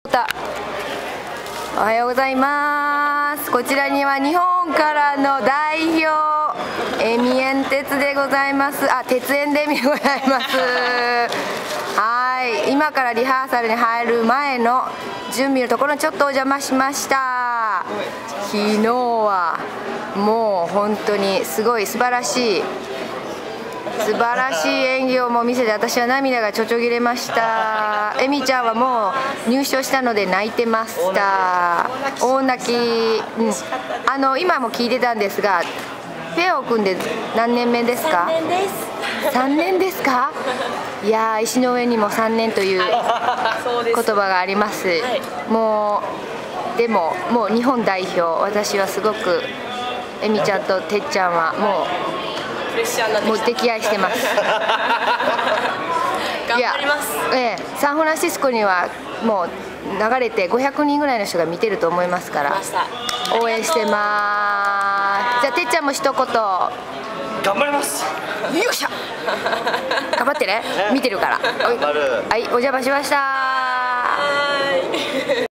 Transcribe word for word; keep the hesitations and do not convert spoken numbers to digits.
おはようございます。こちらには日本からの代表エミエン鉄でございます。あ、鉄エンデミでございます。はい、今からリハーサルに入る前の準備のところにちょっとお邪魔しました。昨日はもう本当にすごい素晴らしい素晴らしい演技をもう見せて、私は涙がちょちょぎれました。エミちゃんはもう入賞したので泣いてました。大泣き、うん、あの今も聞いてたんですが、ペアを組んで何年目ですか？ さんねんです。 さんねんですか？いやー、石の上にもさんねんという言葉があります。もうでももう日本代表、私はすごくエミちゃんとてっちゃんはもうもう溺愛してます。 頑張ります。 ええ、サンフランシスコにはもう流れてごひゃくにんぐらいの人が見てると思いますから応援してます。じゃあてっちゃんも一言。頑張ります。 よっしゃ。頑張ってね。見てるから。はい、お邪魔しました。